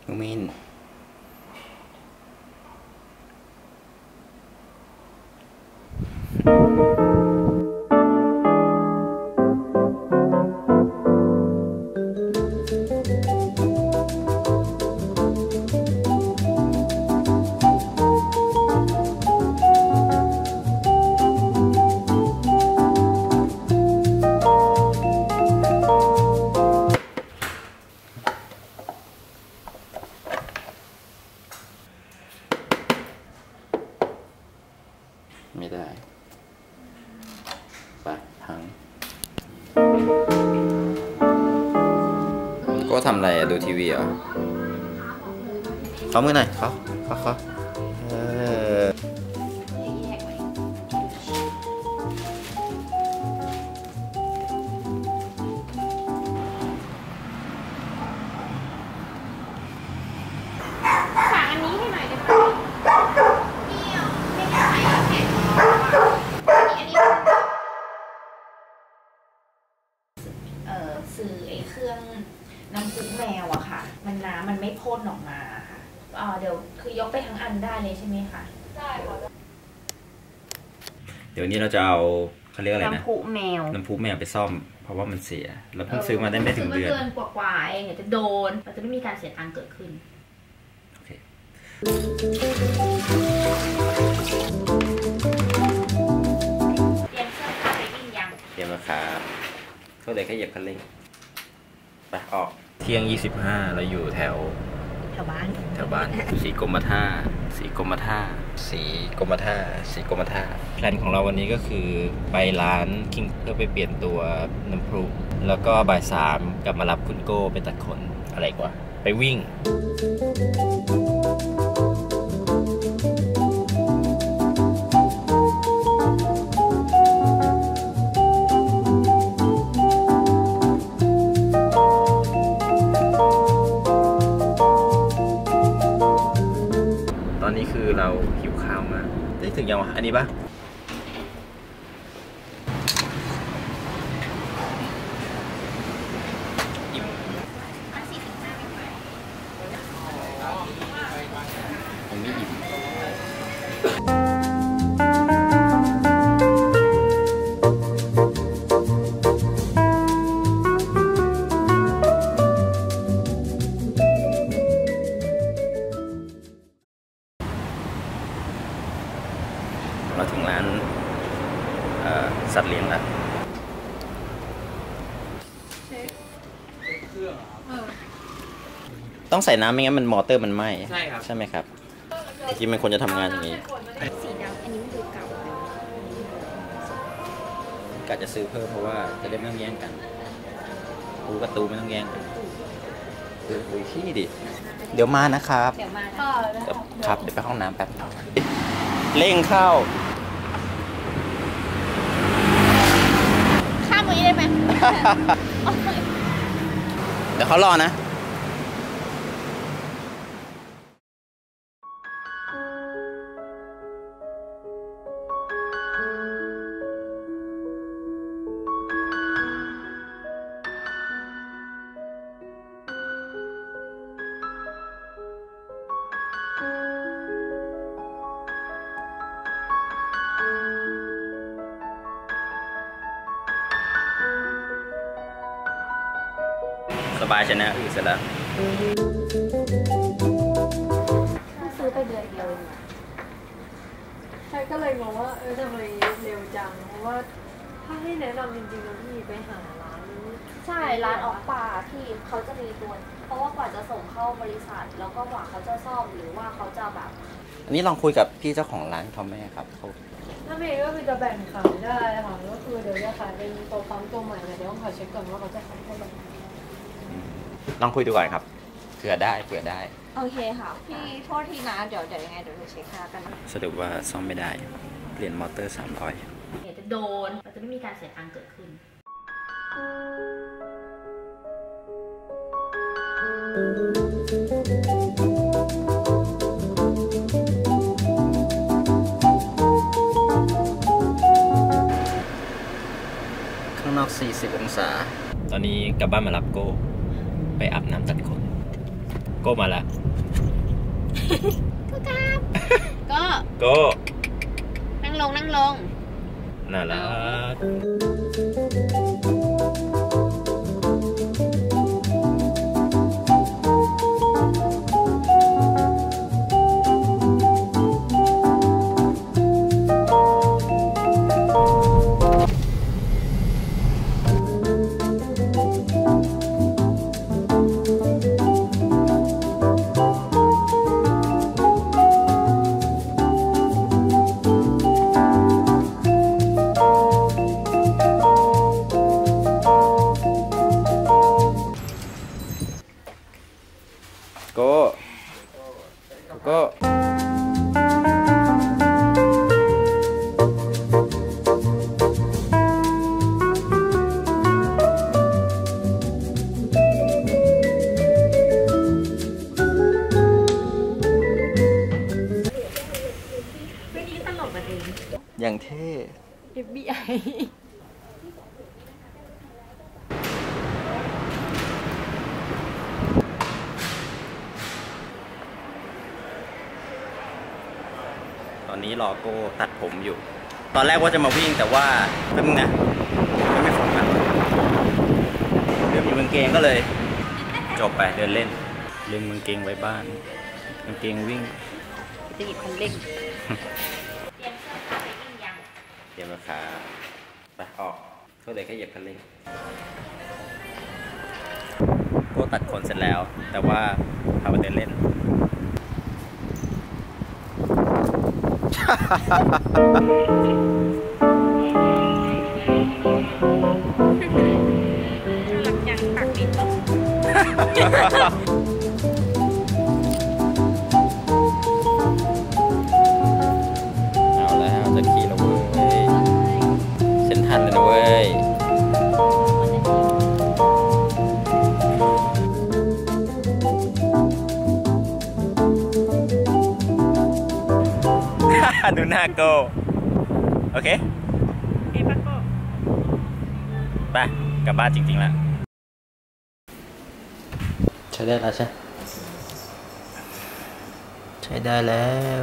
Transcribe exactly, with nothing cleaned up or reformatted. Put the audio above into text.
น้องมินไม่ได้ปากพังก็ทำอะไรอะดูทีวีเหรอเขามือหน่อยเขาเขาเขาเออฝากอันนี้ให้หน่อยได้ไหมพี่เอาไม่ได้ใช้แข็งอันนี้อันนี้เอ่อซื้อไอ้เครื่องน้ำพุแมวอะค่ะมันน้ำมันไม่พ่นออกมาค่ะอ่าเดี๋ยวคือยกไปทั้งอันได้เลยใช่ไหมคะได้ค่ะเดี๋ยวนี้เราจะเอาเขาเรียกอะไรนะน้ำพุแมวน้ำพุแมวไปซ่อมเพราะว่ามันเสียเราเพิ่งซื้อมาได้ไม่ถึงเดือนเดือนกว่าๆเองเดี๋ยวจะโดนเราจะไม่มีการเสียตังค์เกิดขึ้นโอเคเตรียมเครื่องพาไปวิ่งยังเตรียมแล้วครับก็เลยแค่เหยียบคันเร่งไปออกเที่ยงยี่สิบห้าเราอยู่แถวแถวบ้านแถวบ้านสีกรมท่าสีกรมท่าสีกรมท่าสีกรมท่าแพลนของเราวันนี้ก็คือไปร้านคิงเพื่อไปเปลี่ยนตัวน้ำพรุแล้วก็บ่ายสามกลับมารับคุณโก้ไปตัดขนอะไรกว่าไปวิ่งตอนนี้คือเราหิวข้าวมากได้ถึงยังวะอันนี้ปะอิ่มผมไม่อิ่มเราถึงร้านสัตว์เลี้ยงแล้วต้องใส่น้ำไม่งั้นมันมอเตอร์มันไหม้ใช่ครับใช่ไหมครับที่มันควรจะทำงานอย่างนี้สีดำอันนี้มันดูเก่ากะจะซื้อเพิ่มเพราะว่าจะได้ไม่ต้องแย่งกันปูกับตูไม่ต้องแย่งกันคือคุยขี้ดิเดี๋ยวมานะครับเดี๋ยวมาครับเดี๋ยวไปห้องน้ำแป๊บเร่งเข้าข้ามมือได้ไหมเดี๋ยวเขารอนะสบายชนะอือเสร็จแล้วซื้อไปเดือนเดียวเองใช่ก็เลยงงว่าเออทำไมเร็วจังเพราะว่าถ้าให้แนะนำจริงๆแล้วพี่ไปหาร้านใช่ร้านออกป่าที่เขาจะมีตัวเพราะว่ากว่าจะส่งเข้าบริษัทแล้วก็กว่าเขาจะซ่อมหรือว่าเขาจะแบบอันนี้ลองคุยกับพี่เจ้าของร้านเขาไหมครับเขาถ้าเมย์ก็คือจะแบ่งขายได้ค่ะก็คือเดี๋ยวจะขายเป็นตัวปั๊มตัวใหม่แต่เดี๋ยวต้องขอเช็คก่อนว่าเขาจะขายเท่าไหร่ลองคุยดูก่อนครับเผื่อได้เผื่อได้โอเคค่ะพี่โทษทีนะเดี๋ยวเดี๋ยวยังไงเดี๋ยวเราเช็คค่ากันสรุปว่าซ่อมไม่ได้เปลี่ยนมอเตอร์สามร้อยเดี๋ยวจะโดนเราจะไม่มีการเสียตังค์เกิดขึ้นข้างนอกสี่สิบองศาตอนนี้กลับบ้านมารับโก้ไปอาบน้ำตัดขนโก้ก้มาละก็กราบก็โก้นั่งลงนั่งลงน่ารักโก้โก้วันนี้ตลกกันเองอย่างเท่เอฟ บี ไอตอนนี้รอโก้ตัดผมอยู่ ตอนแรกว่าจะมาวิ่งแต่ว่าแป๊บนึงนะยังไม่ฝนมาเดี๋ยวมีกางเกงก็เลย จบไปเดินเล่นลืมกางเกงไว้บ้านกางเกงวิ่งจะหยิบคันเร่ง เตรียมเสื้อผ้าไปวิ่งยังเตรียมราคาไปออกก็เลยแค่เหยียบคันเร่งโก้ตัดขนเสร็จแล้ว แต่ว่าพาไปเดินเล่นหลังยังปากปิดเอาแล้วจะขี่แล้วเว้ยเส้นทันเลยนะเว้ย ดูหน้าโกโอเคเอ้ปักโกไปกลับบ้านจริงๆแล้วใช้ได้แล้วใช่ใช้ได้แล้ว